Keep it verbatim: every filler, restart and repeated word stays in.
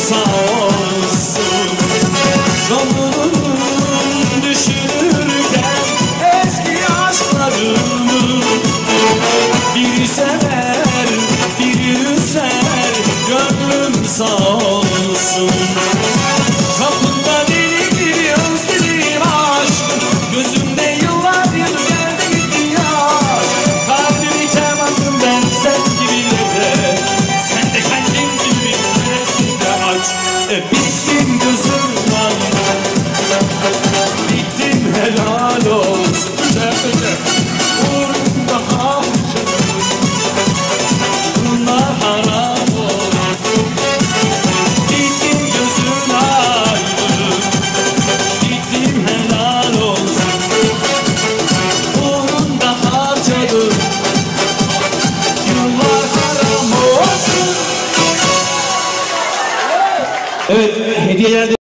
sağ olsun. Yolun düşünürken eski aşklarımı, biri sever, biri üzer, gönlüm sağ olsun. Kapında deli gibi özledim aşk, gözümde yıllar yıl geldi gitti yaş. Kalbimi kemadım ben sen gibilere, sen de kendin gibi neresinde aç. E, bittim gözüm lan, bittim helal olsun. Uğrunda harcadım, bunlar haram olsun. Bittim gözün aydın, bittim helal olsun. Uğrunda harcadım, yıllar haram olsun. Evet, hediyeler